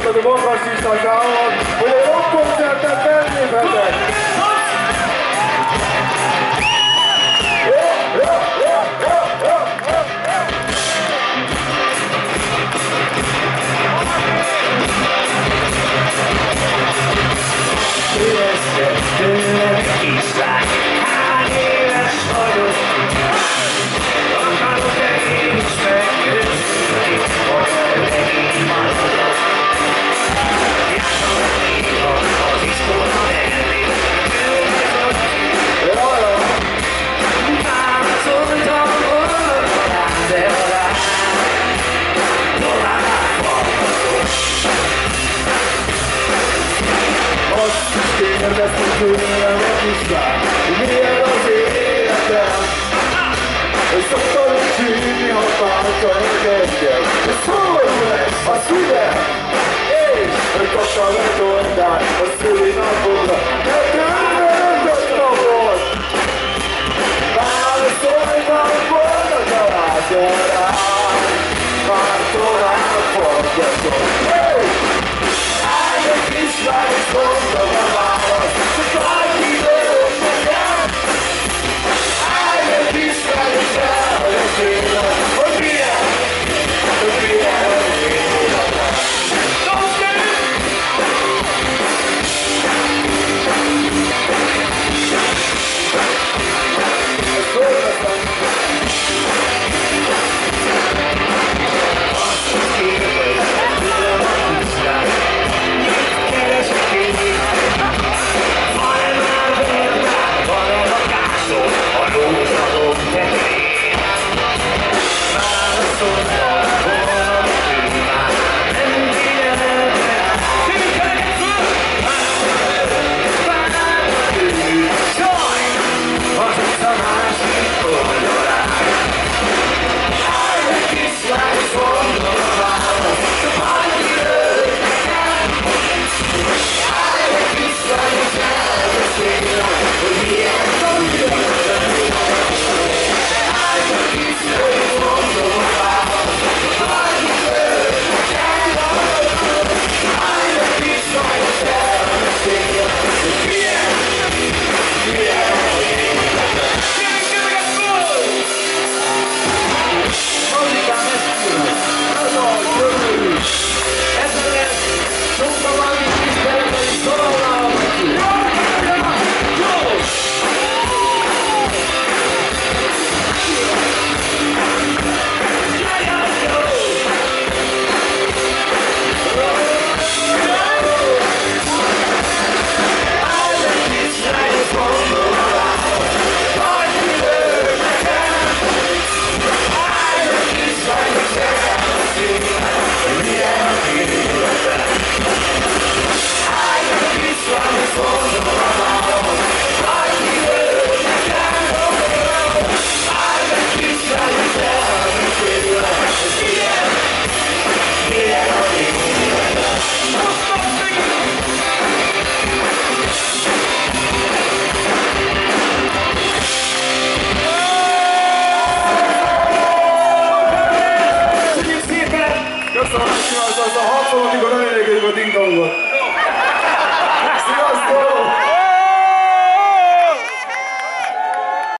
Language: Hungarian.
a magasista sávon, hogy a rockkoncertet felléphetek. Kérdeztem tőlem a kislány, hogy milyen az életem. És szoktam is hívni, ha bántanak engem. És szóló lesz a szívem, és hogy kaptam egy oldalt a szülinapodra. De tőle öntött a volt. Válaszoltam volna találja rám. Már tovább fordjatok. Állj a kislány, és mondom a választ. Csak annyi örök nekem. Állj a kislány, és elmegyek tényleg, hogy milyen az életem. Köszönöm, hogy csinálta, az a 60-ig a nem elégedjük a ding-dongot.